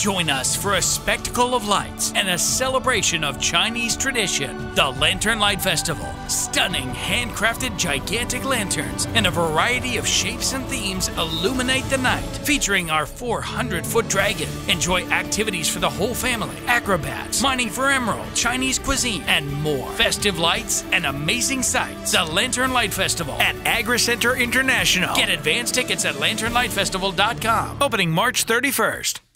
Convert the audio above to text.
Join us for a spectacle of lights and a celebration of Chinese tradition. The Lantern Light Festival. Stunning handcrafted gigantic lanterns in a variety of shapes and themes illuminate the night, featuring our 400-foot dragon. Enjoy activities for the whole family, acrobats, mining for emerald, Chinese cuisine, and more. Festive lights and amazing sights. The Lantern Light Festival at Agri Center International. Get advance tickets at lanternlightfestival.com. Opening March 31st.